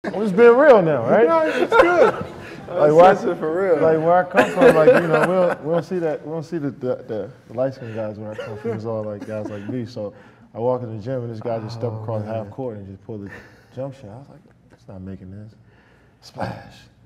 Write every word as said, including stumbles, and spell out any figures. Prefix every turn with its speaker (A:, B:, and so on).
A: I'm just being real now, right?
B: No, it's good.
A: Like where I,
B: for real.
A: like where I come from, like you know, we don't, we don't see that, we don't see the the, the, the light skinned guys where I come from. It's all like guys like me. So I walk in the gym and this guy just stepped
B: Oh,
A: across
B: man.
A: half court and just pulled the jump shot. I was like, it's not making this. Splash.